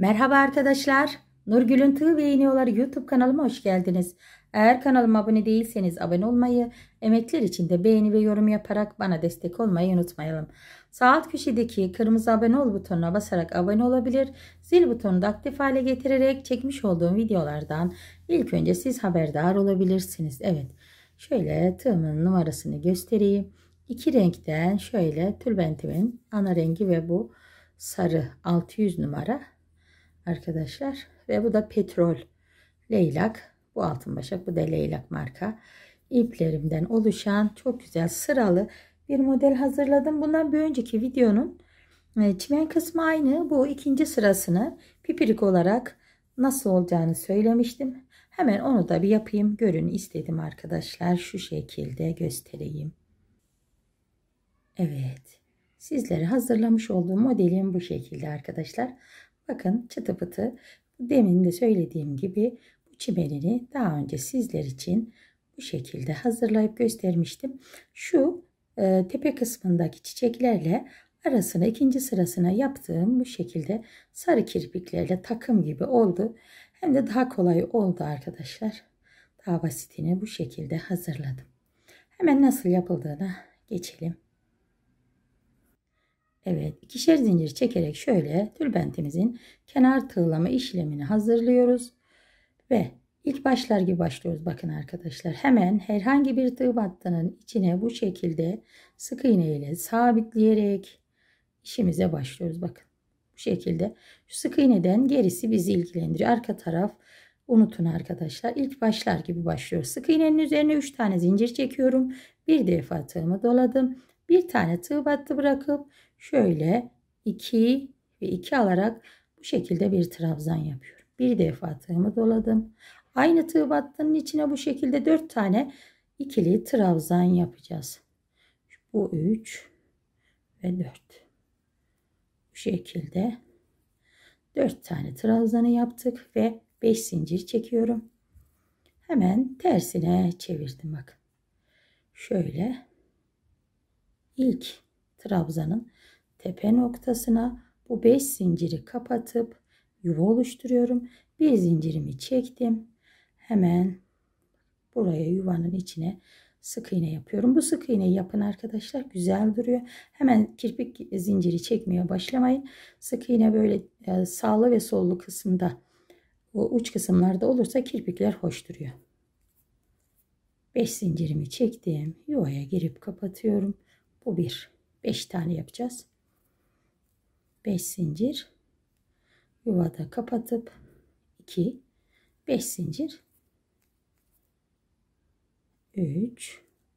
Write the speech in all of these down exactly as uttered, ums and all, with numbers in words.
Merhaba arkadaşlar. Nurgül'ün Tığ ve İğneoları YouTube kanalıma hoş geldiniz. Eğer kanalıma abone değilseniz abone olmayı, emekler için de beğeni ve yorum yaparak bana destek olmayı unutmayalım. Sağ alt köşedeki kırmızı abone ol butonuna basarak abone olabilir, zil butonunu da aktif hale getirerek çekmiş olduğum videolardan ilk önce siz haberdar olabilirsiniz. Evet, şöyle tığımın numarasını göstereyim. İki renkten şöyle tülbentimin ana rengi ve bu sarı altı yüz numara. Arkadaşlar ve bu da petrol leylak, bu altın başak, bu da leylak marka iplerimden oluşan çok güzel sıralı bir model hazırladım. Bundan bir önceki videonun çimen kısmı aynı, bu ikinci sırasını pipirik olarak nasıl olacağını söylemiştim. Hemen onu da bir yapayım, görün istedim arkadaşlar. Şu şekilde göstereyim. Evet, sizlere hazırlamış olduğum modelim bu şekilde arkadaşlar. Bakın çıtı pıtı, demin de söylediğim gibi bu çimenini daha önce sizler için bu şekilde hazırlayıp göstermiştim. Şu e, tepe kısmındaki çiçeklerle arasına ikinci sırasına yaptığım bu şekilde sarı kirpiklerle takım gibi oldu. Hem de daha kolay oldu arkadaşlar. Daha basitini bu şekilde hazırladım. Hemen nasıl yapıldığına geçelim. Evet, ikişer zincir çekerek şöyle tülbentimizin kenar tığlama işlemini hazırlıyoruz ve ilk başlar gibi başlıyoruz. Bakın arkadaşlar, hemen herhangi bir tığ battının içine bu şekilde sık iğne ile sabitleyerek işimize başlıyoruz. Bakın bu şekilde, şu sık iğneden gerisi bizi ilgilendiriyor. Arka taraf unutun arkadaşlar. İlk başlar gibi başlıyoruz. Sık iğnenin üzerine üç tane zincir çekiyorum. Bir defa tığımı doladım. Bir tane tığ battı bırakıp şöyle iki ve iki alarak bu şekilde bir trabzan yapıyorum. Bir defa tığımı doladım. Aynı tığ battının içine bu şekilde dört tane ikili trabzan yapacağız. Bu üç ve dört. Bu şekilde dört tane trabzanı yaptık ve beş zincir çekiyorum. Hemen tersine çevirdim bakın. Şöyle ilk trabzanın tepe noktasına bu beş zinciri kapatıp yuva oluşturuyorum. Bir zincirimi çektim. Hemen buraya yuvanın içine sık iğne yapıyorum. Bu sık iğneyi yapın arkadaşlar. Güzel duruyor. Hemen kirpik zinciri çekmeye başlamayın. Sık iğne böyle e, sağlı ve sollu kısımda, o uç kısımlarda olursa kirpikler hoş duruyor. beş zincirimi çektim. Yuvaya girip kapatıyorum. Bu bir. beş tane yapacağız. beş zincir. Yuvada kapatıp iki. beş zincir. üç.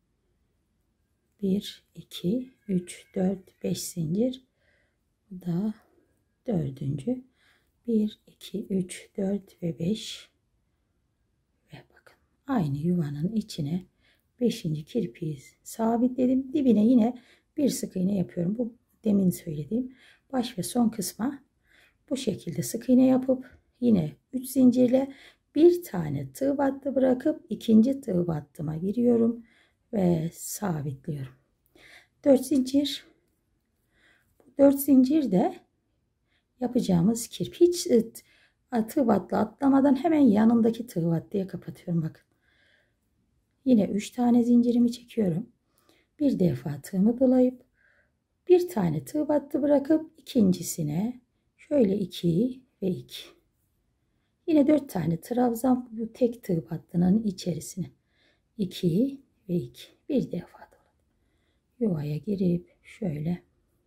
bir, iki, üç, dört, beş zincir. Bu da dördüncü. bir, iki, üç, dört ve beş. Ve bakın aynı yuvanın içine beşinci kirpiği sabitledim. Dibine yine bir sık iğne yapıyorum. Bu demin söylediğim baş ve son kısma bu şekilde sık iğne yapıp yine üç zincirle bir tane tığ battı bırakıp ikinci tığ battıma giriyorum ve sabitliyorum. dört zincir. dört zincir de yapacağımız kirpi. Hiç tığ battı atlamadan hemen yanındaki tığ battıya kapatıyorum. Bakın. Yine üç tane zincirimi çekiyorum. Bir defa tığımı dolayıp bir tane tığ battı bırakıp ikincisine şöyle iki ve iki. Yine dört tane trabzan bu tek tığ battının içerisine iki ve iki. Bir defa doladım. Yuvaya girip şöyle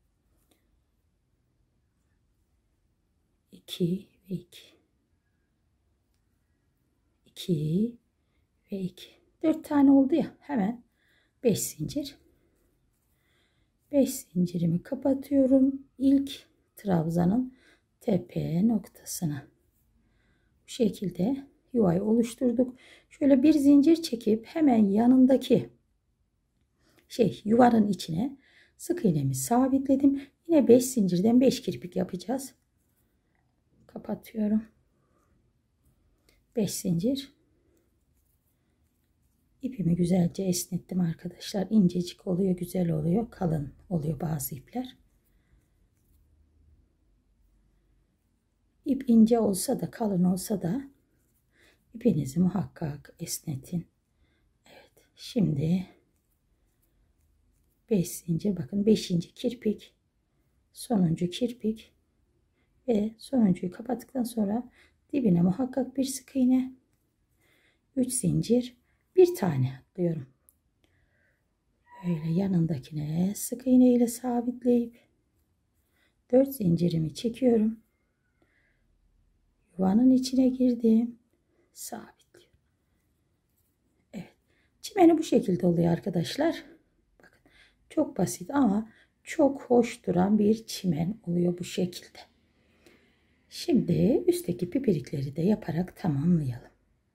iki ve iki. iki ve iki. dört tane oldu ya, hemen beş zincir. beş zincirimi kapatıyorum. İlk trabzanın tepe noktasına. Bu şekilde yuvayı oluşturduk. Şöyle bir zincir çekip hemen yanındaki şey yuvanın içine sık iğnemi sabitledim. Yine beş zincirden beş kirpik yapacağız. Kapatıyorum. beş zincir. İpimi güzelce esnettim arkadaşlar. İncecik oluyor, güzel oluyor. Kalın oluyor bazı ipler. İp ince olsa da kalın olsa da ipinizi muhakkak esnetin. Evet, şimdi beş zincir, bakın beşinci kirpik, sonuncu kirpik ve sonuncuyu kapattıktan sonra dibine muhakkak bir sık iğne, üç zincir, bir tane atlıyorum. Böyle yanındakine sık iğne ile sabitleyip dört zincirimi çekiyorum. Yuvanın içine girdim. Sabitliyorum. Evet. Çimeni bu şekilde oluyor arkadaşlar. Bakın, çok basit ama çok hoş duran bir çimen oluyor bu şekilde. Şimdi üstteki pipirikleri de yaparak tamamlayalım.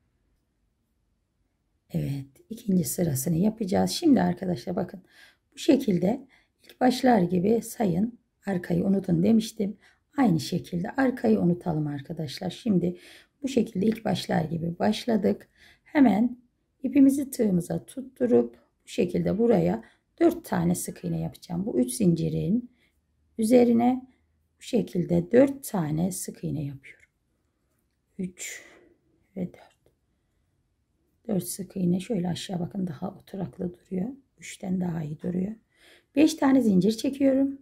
Evet, ikinci sırasını yapacağız. Şimdi arkadaşlar bakın, bu şekilde ilk başlar gibi sayın. Arkayı unutun demiştim. Aynı şekilde arkayı unutalım arkadaşlar. Şimdi bu şekilde ilk başlar gibi başladık. Hemen ipimizi tığımıza tutturup bu şekilde buraya dört tane sık iğne yapacağım. Bu üç zincirin üzerine bu şekilde dört tane sık iğne yapıyorum. üç ve dört. dört sık iğne, şöyle aşağı bakın, daha oturaklı duruyor. üçten daha iyi duruyor. beş tane zincir çekiyorum.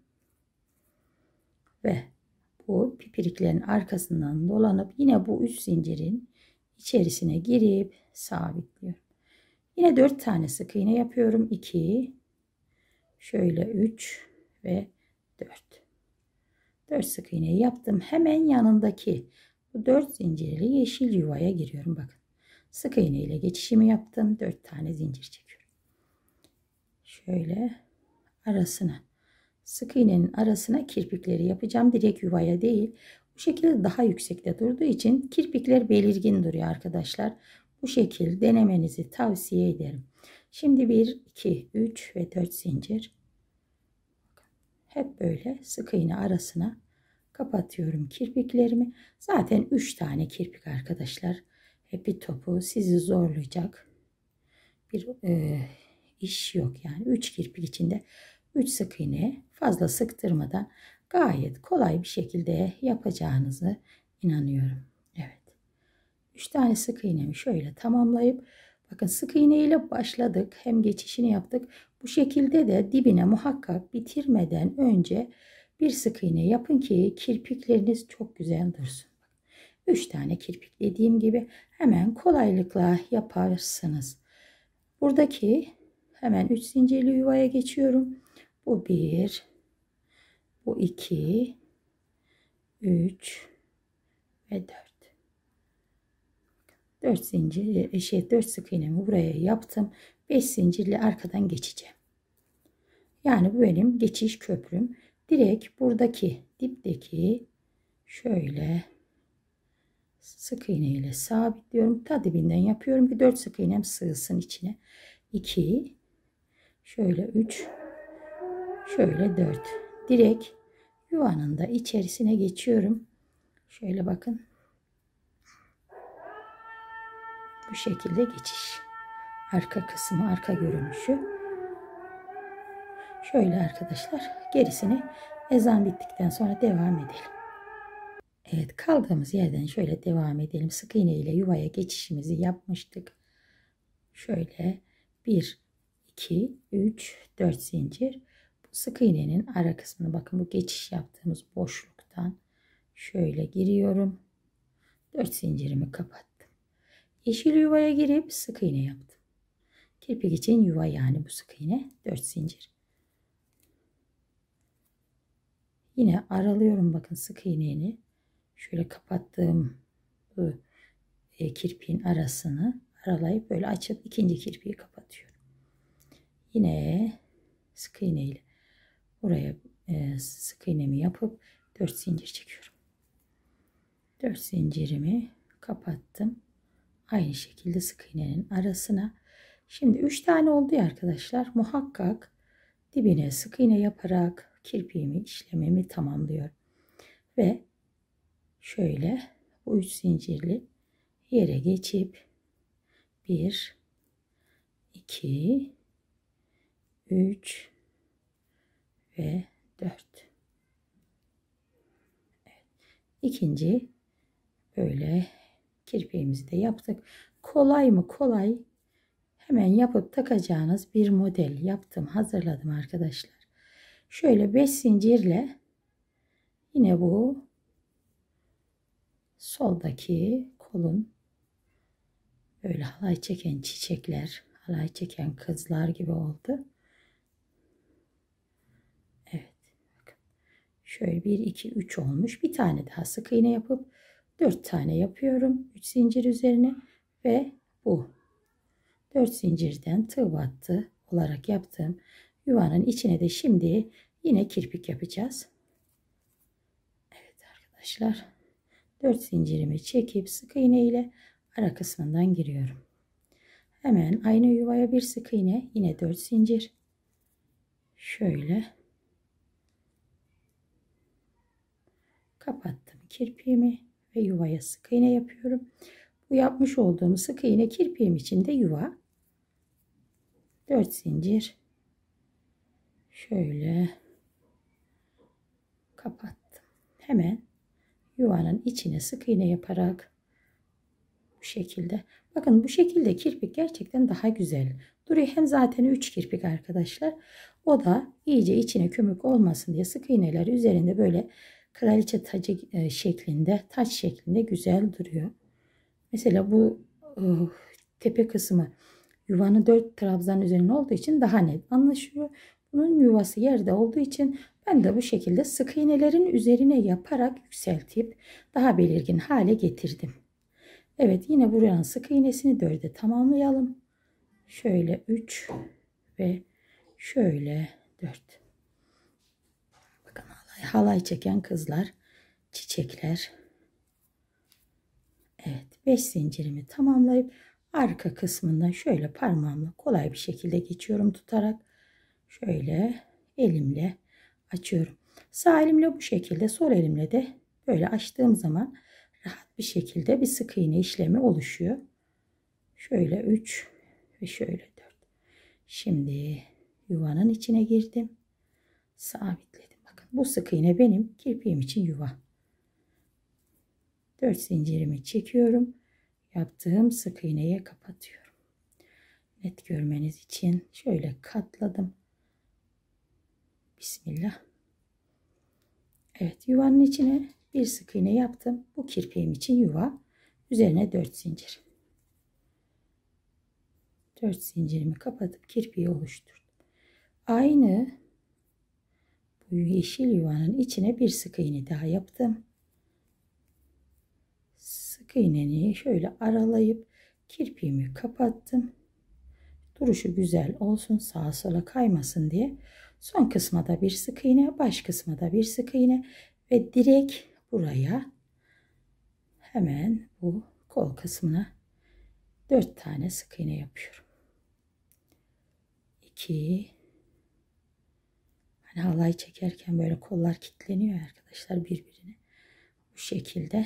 Ve bu pipiriklerin arkasından dolanıp yine bu üç zincirin içerisine girip sabitliyorum. Yine dört tane sık iğne yapıyorum. iki, şöyle üç ve dört. dört sık iğneyi yaptım. Hemen yanındaki bu dört zincirli yeşil yuvaya giriyorum. Bakın. Sık iğne ile geçişimi yaptım. dört tane zincir çekiyorum. Şöyle arasına, sık iğnenin arasına kirpikleri yapacağım. Direkt yuvaya değil. Bu şekilde daha yüksekte durduğu için kirpikler belirgin duruyor arkadaşlar. Bu şekilde denemenizi tavsiye ederim. Şimdi bir, iki, üç ve dört zincir. Hep böyle sık iğne arasına kapatıyorum kirpiklerimi. Zaten üç tane kirpik arkadaşlar. Hepi topu sizi zorlayacak bir e, iş yok yani. üç kirpik içinde üç sık iğne, fazla sıktırmadan gayet kolay bir şekilde yapacağınızı inanıyorum. Evet. üç tane sık iğnemi şöyle tamamlayıp, bakın sık iğne ile başladık. Hem geçişini yaptık. Bu şekilde de dibine muhakkak bitirmeden önce bir sık iğne yapın ki kirpikleriniz çok güzel dursun. üç tane kirpik dediğim gibi hemen kolaylıkla yaparsınız. Buradaki hemen üç zincirli yuvaya geçiyorum. Bu bir, bu iki, üç ve dört. dört zincir, şey dört sık iğnemi buraya yaptım. beş zincirli arkadan geçeceğim. Yani bu benim geçiş köprüm. Direkt buradaki dipteki şöyle sık iğne ile sabitliyorum. Ta dibinden yapıyorum ki dört sık iğnem sığsın içine. iki, şöyle üç, şöyle dört. Direkt yuvanın da içerisine geçiyorum. Şöyle bakın. Bu şekilde geçiş. Arka kısmı, arka görünüşü. Şöyle arkadaşlar, gerisini ezan bittikten sonra devam edelim. Evet, kaldığımız yerden şöyle devam edelim. Sık iğne ile yuvaya geçişimizi yapmıştık. Şöyle bir, iki, üç, dört zincir. Bu sık iğnenin ara kısmını, bakın bu geçiş yaptığımız boşluktan şöyle giriyorum. dört zincirimi kapattım. Yeşil yuvaya girip sık iğne yaptım. Kirpik için yuva, yani bu sık iğne dört zincir. Yine aralıyorum, bakın sık iğneni. Şöyle kapattığım bu e, kirpiğin arasını aralayıp böyle açıp ikinci kirpiği kapatıyorum. Yine sık iğne ile buraya e, sık iğnemi yapıp dört zincir çekiyorum. dört zincirimi kapattım. Aynı şekilde sık iğnenin arasına. Şimdi üç tane oldu ya arkadaşlar. Muhakkak dibine sık iğne yaparak kirpiğimi, işlemimi tamamlıyorum. Ve şöyle bu üç zincirli yere geçip bir, iki, üç ve dört. Evet. İkinci Böyle kirpiğimizi de yaptık. Kolay mı? Kolay. Hemen yapıp takacağınız bir model yaptım, hazırladım arkadaşlar. Şöyle beş zincirle yine bu soldaki kolun böyle halay çeken çiçekler, halay çeken kızlar gibi oldu. Evet. Bakın. Şöyle bir, iki, üç olmuş. Bir tane daha sık iğne yapıp dört tane yapıyorum. üç zincir üzerine ve bu dört zincirden tığ battı olarak yaptığım yuvanın içine de şimdi yine kirpik yapacağız. Evet arkadaşlar, dört zincirimi çekip sık iğne ile ara kısmından giriyorum. Hemen aynı yuvaya bir sık iğne, yine dört zincir. Şöyle kapattım kirpiğimi ve yuvaya sık iğne yapıyorum. Bu yapmış olduğum sık iğne kirpiğim için de yuva. dört zincir. Şöyle kapattım. Hemen yuvanın içine sık iğne yaparak bu şekilde. Bakın bu şekilde kirpik gerçekten daha güzel duruyor. Hem zaten üç kirpik arkadaşlar. O da iyice içine kömük olmasın diye sık iğneler üzerinde böyle kraliçe tacı şeklinde, taç şeklinde güzel duruyor. Mesela bu uh, tepe kısmı yuvanın dört trabzan üzerine olduğu için daha net anlaşılıyor. Bunun yuvası yerde olduğu için ben de bu şekilde sık iğnelerin üzerine yaparak yükseltip daha belirgin hale getirdim. Evet, yine buranın sık iğnesini dörde tamamlayalım. Şöyle üç ve şöyle dört. Bakın halay, halay çeken kızlar, çiçekler. Evet, beş zincirimi tamamlayıp arka kısmından şöyle parmağımla kolay bir şekilde geçiyorum tutarak. Şöyle elimle açıyorum. Sağ elimle bu şekilde, sol elimle de böyle açtığım zaman rahat bir şekilde bir sık iğne işlemi oluşuyor. Şöyle üç ve şöyle dört. Şimdi yuvanın içine girdim. Sabitledim. Bakın bu sık iğne benim kirpiğim için yuva. dört zincirimi çekiyorum. Yaptığım sık iğneye kapatıyorum. Net görmeniz için şöyle katladım. Bismillah. Evet, yuvanın içine bir sık iğne yaptım. Bu kirpiğim için yuva. Üzerine dört zincir. dört zincirimi kapatıp kirpiği oluşturdum. Aynı bu yeşil yuvanın içine bir sık iğne daha yaptım. Sık iğneni şöyle aralayıp kirpiğimi kapattım. Duruşu güzel olsun, sağa sola kaymasın diye. Son kısma da bir sık iğne, baş kısma da bir sık iğne ve direkt buraya hemen bu kol kısmına dört tane sık iğne yapıyorum. iki. Hani halay çekerken böyle kollar kilitleniyor arkadaşlar birbirine. Bu şekilde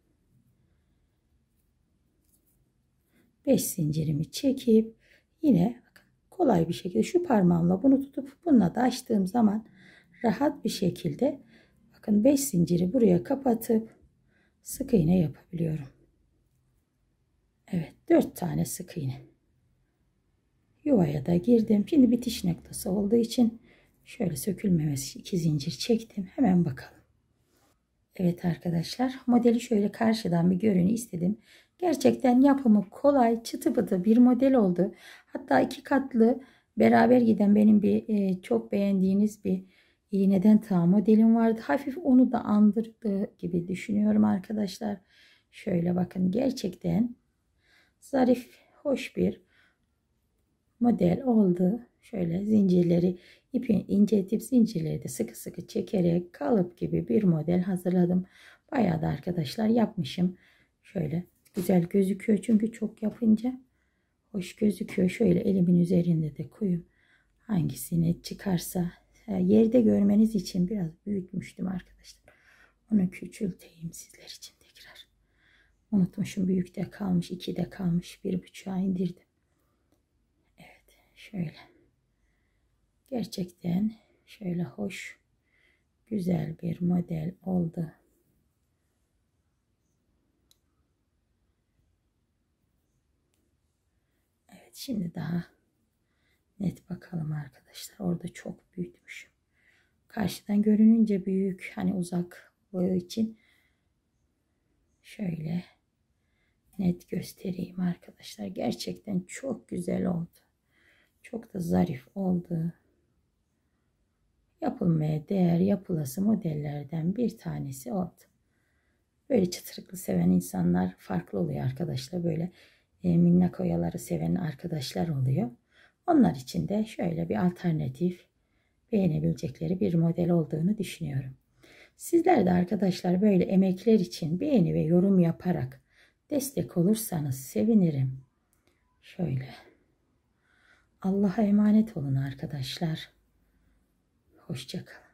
beş zincirimi çekip yine bakın kolay bir şekilde şu parmağımla bunu tutup bununla da açtığım zaman rahat bir şekilde bakın beş zinciri buraya kapatıp sık iğne yapabiliyorum. Evet, dört tane sık iğne. Yuvaya da girdim. Şimdi bitiş noktası olduğu için şöyle sökülmemesi iki zincir çektim. Hemen bakalım. Evet arkadaşlar, modeli şöyle karşıdan bir görün istedim. Gerçekten yapımı kolay, çıtı pıtı bir model oldu. Hatta iki katlı beraber giden benim bir e, çok beğendiğiniz bir iğneden tığ modelim vardı. Hafif onu da andırdığı gibi düşünüyorum arkadaşlar. Şöyle bakın, gerçekten zarif, hoş bir model oldu. Şöyle zincirleri ipin inceltip zincirleri de sıkı sıkı çekerek kalıp gibi bir model hazırladım. Bayağı da arkadaşlar yapmışım. Şöyle güzel gözüküyor çünkü çok yapınca hoş gözüküyor. Şöyle elimin üzerinde de koyup hangisini çıkarsa yerde görmeniz için biraz büyütmüştüm arkadaşlar. Onu küçülteyim sizler için tekrar. Unutmuşum, büyükte kalmış, ikide kalmış, bir buçuğa indirdim. Şöyle. Gerçekten şöyle hoş, güzel bir model oldu. Evet, şimdi daha net bakalım arkadaşlar. Orada çok büyütmüşüm. Karşıdan görününce büyük, hani uzaklığı için şöyle net göstereyim arkadaşlar. Gerçekten çok güzel oldu. Çok da zarif oldu. Yapılmaya değer, yapılası modellerden bir tanesi oldu. Böyle çıtırıklı seven insanlar farklı oluyor arkadaşlar. Böyle e, minnak oyaları seven arkadaşlar oluyor. Onlar için de şöyle bir alternatif, beğenebilecekleri bir model olduğunu düşünüyorum. Sizler de arkadaşlar böyle emekler için beğeni ve yorum yaparak destek olursanız sevinirim. Şöyle. Allah'a emanet olun arkadaşlar. Hoşça kalın.